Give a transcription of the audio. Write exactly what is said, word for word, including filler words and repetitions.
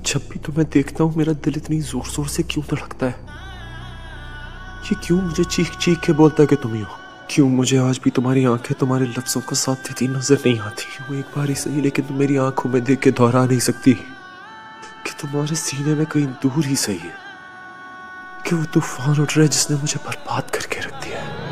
जब भी तुम्हें देखता हूँ मेरा दिल इतनी जोर जोर से क्यों धड़कता है? ये क्यों मुझे चीख चीख के बोलता है कि तुम ही हो? क्यों मुझे आज भी तुम्हारी आंखें तुम्हारे लफ्जों का साथ देती नजर नहीं आती? वो एक बार ही सही, लेकिन तुम मेरी आंखों में देख के दोहरा नहीं सकती कि तुम्हारे सीने में कहीं दूर ही सही है कि वो तूफान उठ रहा है जिसने मुझे बर्बाद करके रख दिया है।